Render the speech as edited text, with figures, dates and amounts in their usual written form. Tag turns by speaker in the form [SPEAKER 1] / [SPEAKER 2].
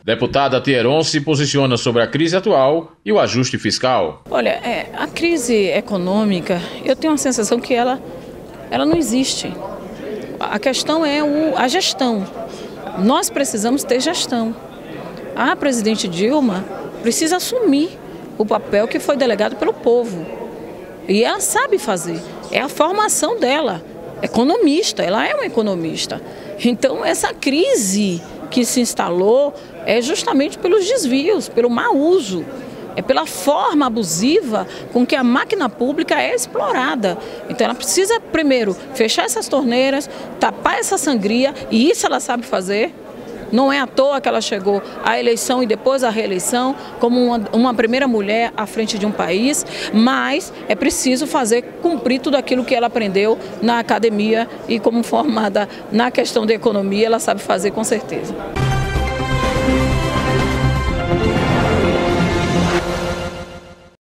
[SPEAKER 1] Deputada Thieron se posiciona sobre a crise atual e o ajuste fiscal.
[SPEAKER 2] Olha, a crise econômica, eu tenho a sensação que ela não existe. A questão é a gestão. Nós precisamos ter gestão. A presidente Dilma precisa assumir o papel que foi delegado pelo povo. E ela sabe fazer. É a formação dela. Economista, ela é uma economista. Então essa crise que se instalou é justamente pelos desvios, pelo mau uso. É pela forma abusiva com que a máquina pública é explorada. Então ela precisa primeiro fechar essas torneiras, tapar essa sangria, e isso ela sabe fazer. Não é à toa que ela chegou à eleição e depois à reeleição como uma primeira mulher à frente de um país, mas é preciso cumprir tudo aquilo que ela aprendeu na academia e como formada na questão da economia, ela sabe fazer com certeza.